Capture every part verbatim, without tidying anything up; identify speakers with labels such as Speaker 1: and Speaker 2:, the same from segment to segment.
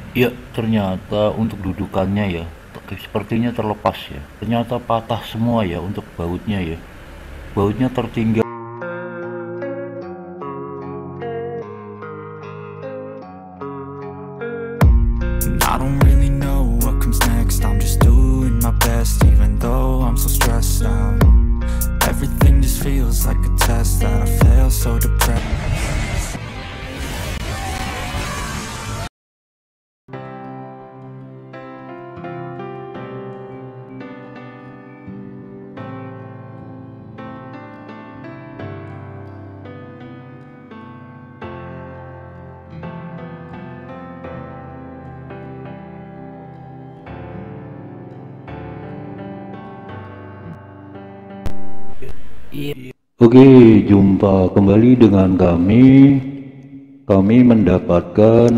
Speaker 1: Ya, ternyata untuk dudukannya ya, sepertinya terlepas ya. Ternyata patah semua ya untuk bautnya ya. Bautnya tertinggal.
Speaker 2: And I don't really know what comes next. I'm just doing my best, even though I'm so stressed out. Everything just feels like a test that I fail, so depressed.
Speaker 1: Oke, jumpa kembali dengan kami. Kami mendapatkan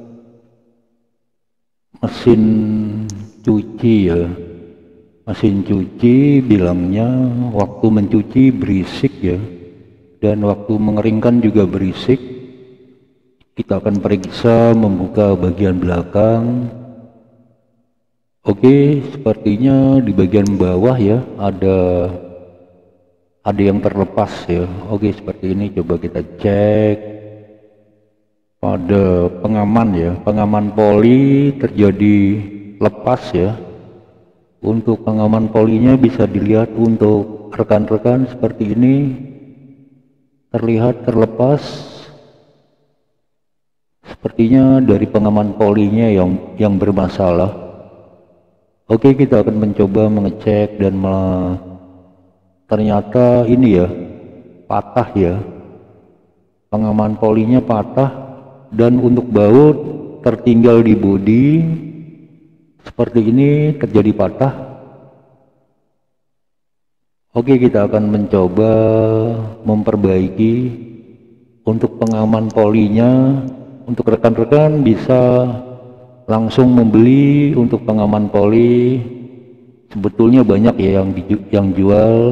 Speaker 1: mesin cuci ya. Mesin cuci bilangnya waktu mencuci berisik ya. Dan waktu mengeringkan juga berisik. Kita akan periksa membuka bagian belakang. Oke, sepertinya di bagian bawah ya ada ada yang terlepas ya. Oke, seperti ini coba kita cek pada pengaman ya. Pengaman poli terjadi lepas ya. Untuk pengaman polinya bisa dilihat untuk rekan-rekan seperti ini terlihat terlepas. Sepertinya dari pengaman polinya yang yang bermasalah. Oke, kita akan mencoba mengecek dan me ternyata ini ya patah ya, pengaman polinya patah dan untuk baut tertinggal di bodi seperti ini terjadi patah. Oke, kita akan mencoba memperbaiki untuk pengaman polinya. Untuk rekan-rekan bisa langsung membeli untuk pengaman poli, sebetulnya banyak ya yang di, yang jual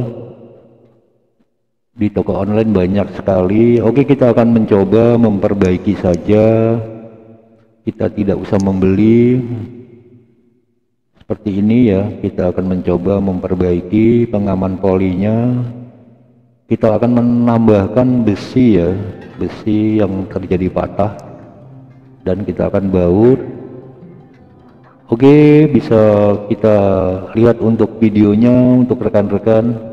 Speaker 1: di toko online, banyak sekali. Oke, kita akan mencoba memperbaiki saja, kita tidak usah membeli seperti ini ya. Kita akan mencoba memperbaiki pengaman polinya. Kita akan menambahkan besi ya, besi yang terjadi patah, dan kita akan baut. Oke, bisa kita lihat untuk videonya untuk rekan-rekan.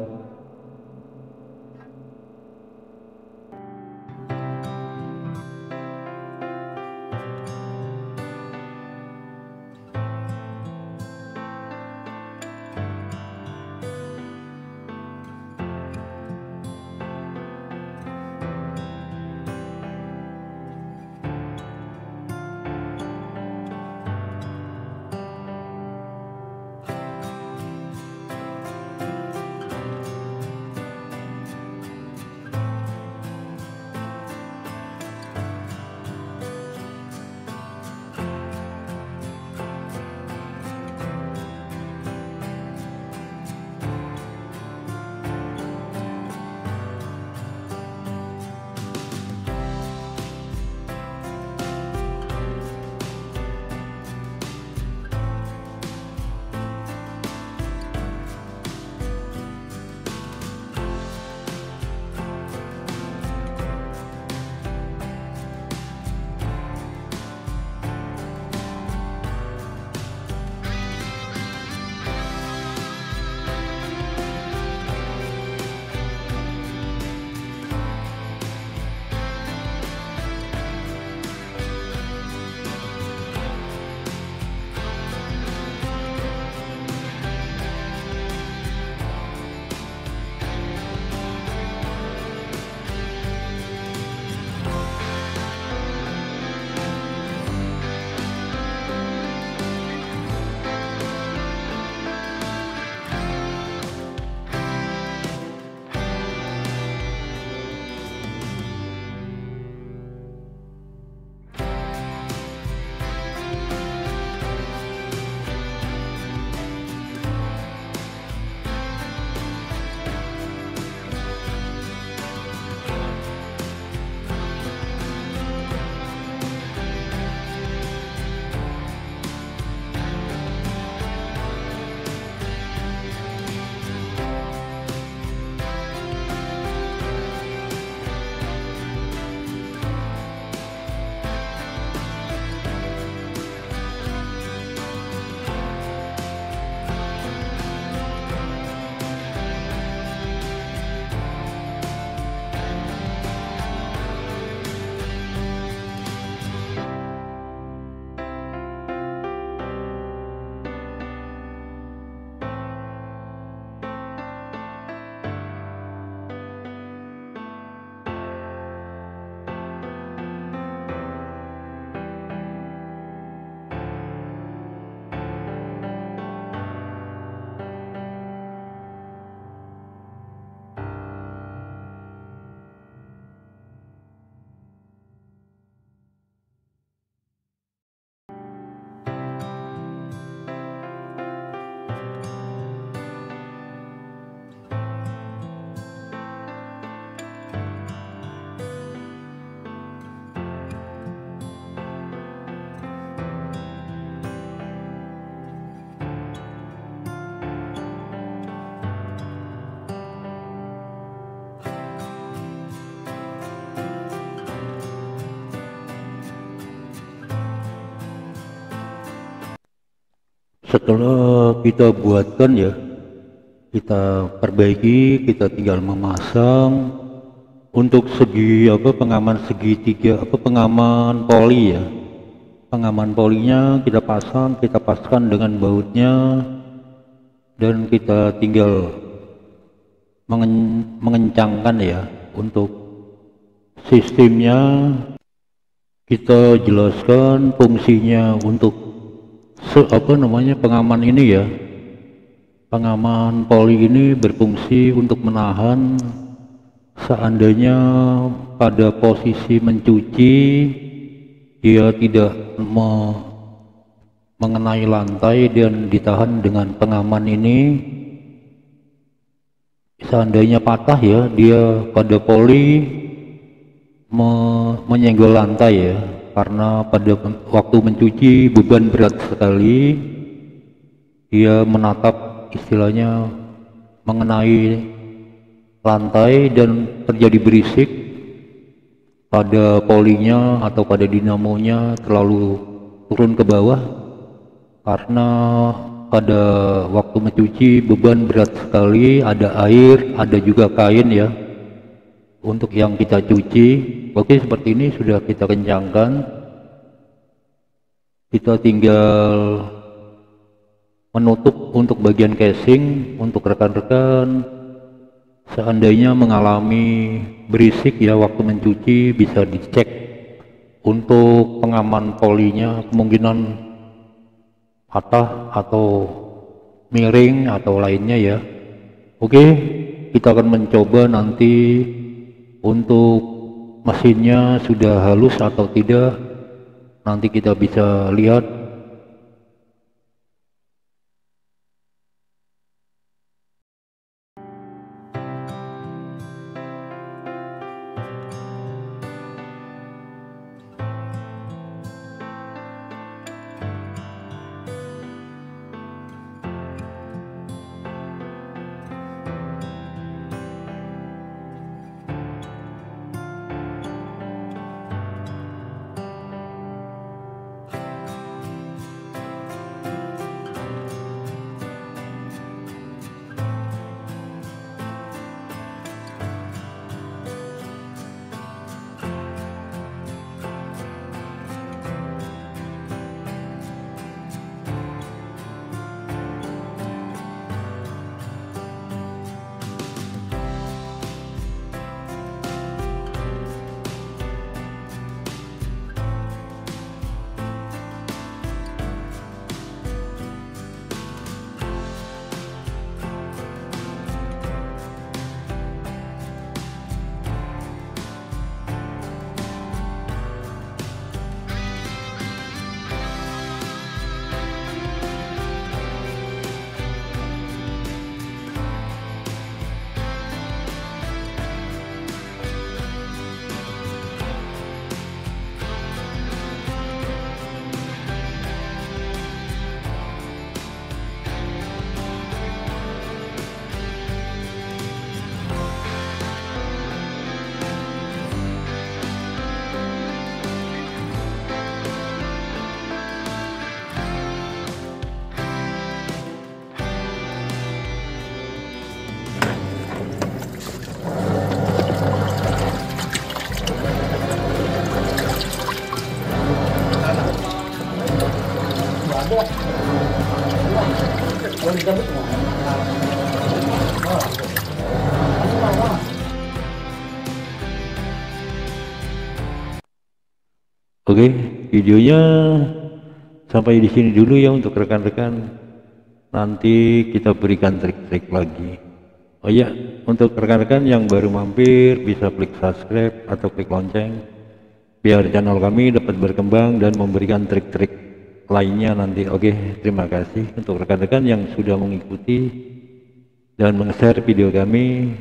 Speaker 1: setelah kita buatkan ya, kita perbaiki, kita tinggal memasang untuk segi apa pengaman segitiga apa pengaman poli ya. Pengaman polinya kita pasang, kita paskan dengan bautnya, dan kita tinggal mengen mengencangkan ya. Untuk sistemnya kita jelaskan fungsinya untuk se apa namanya pengaman ini ya. Pengaman poli ini berfungsi untuk menahan seandainya pada posisi mencuci dia tidak me mengenai lantai dan ditahan dengan pengaman ini. Seandainya patah ya, dia pada poli me menyenggol lantai ya, karena pada waktu mencuci beban berat sekali, dia menatap istilahnya mengenai lantai dan terjadi berisik pada polinya atau pada dinamonya terlalu turun ke bawah, karena pada waktu mencuci beban berat sekali, ada air, ada juga kain ya untuk yang kita cuci. Oke, seperti ini sudah kita kencangkan, kita tinggal menutup untuk bagian casing. Untuk rekan-rekan seandainya mengalami berisik ya waktu mencuci, bisa dicek untuk pengaman polinya, kemungkinan patah atau miring atau lainnya ya. Oke, kita akan mencoba nanti untuk mesinnya sudah halus atau tidak, nanti kita bisa lihat. Oke, videonya sampai di sini dulu ya untuk rekan-rekan. Nanti kita berikan trik-trik lagi. Oh ya, untuk rekan-rekan yang baru mampir bisa klik subscribe atau klik lonceng biar channel kami dapat berkembang dan memberikan trik-trik lainnya nanti. Oke, terima kasih untuk rekan-rekan yang sudah mengikuti dan meng-share video kami.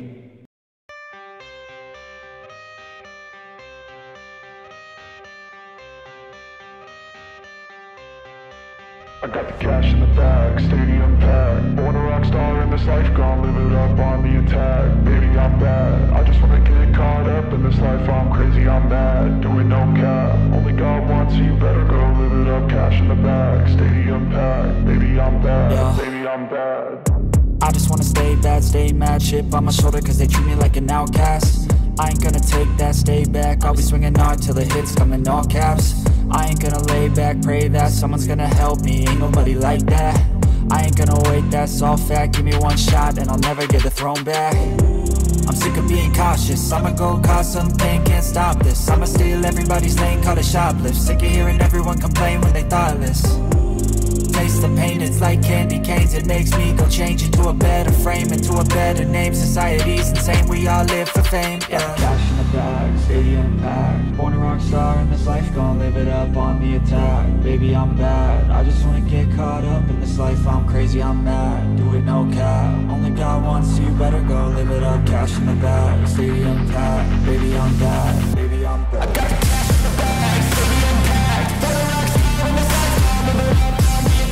Speaker 3: I got the cash in the bag, stadium packed, born a rock star in this life, gon' live it up on the attack. Baby, I'm bad, I just wanna get caught up in this life. I'm crazy, I'm mad, doing no cap. Only God wants you, better go live it up. Cash in the bag, stadium packed. Baby, I'm bad,
Speaker 2: Yeah.
Speaker 3: baby, I'm bad.
Speaker 2: I just wanna stay bad, stay mad. Chip on my shoulder cause they treat me like an outcast. I ain't gonna take that, stay back. I'll be swinging hard till the hits come in all caps. I ain't gonna lay back, pray that someone's gonna help me. Ain't nobody like that. I ain't gonna wait, that's all fact. Give me one shot and I'll never get the throne back. I'm sick of being cautious, I'ma go cause something, can't stop this. I'ma steal everybody's lane, call it shoplift. Sick of hearing everyone complain when they thoughtless. Taste the pain, it's like candy canes. It makes me go change into a better frame, into a better name. Society's insane, we all live for fame, yeah. Cash in the bag, stadium packed. Born a rock star in this life, gon' live it up on the attack. Baby, I'm bad, I just wanna get caught up in this life. I'm crazy, I'm mad, do it no cap. Only God wants you, better go live it up. Cash in the bag, stadium packed. Baby, I'm bad, baby, I'm bad. I got the cash in the bag, stadium packed. Born a rock star in this life, gon' live it up.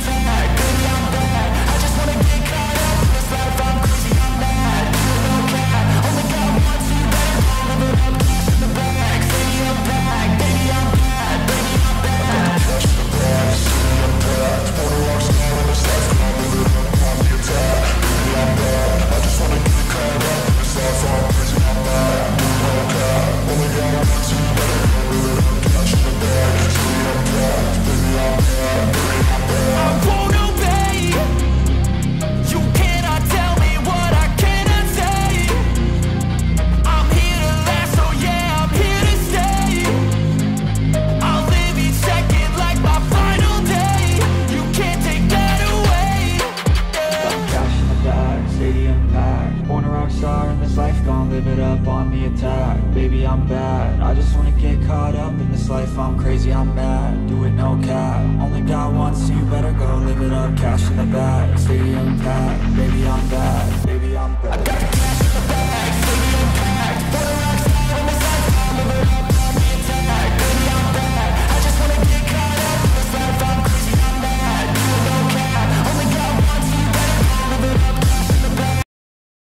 Speaker 2: Baby, I'm bad, I just wanna get caught up in this life. I'm crazy, I'm mad, do it no cap. Only God wants you, better go live it up. Cash in the bag, stadium packed. Baby, I'm bad.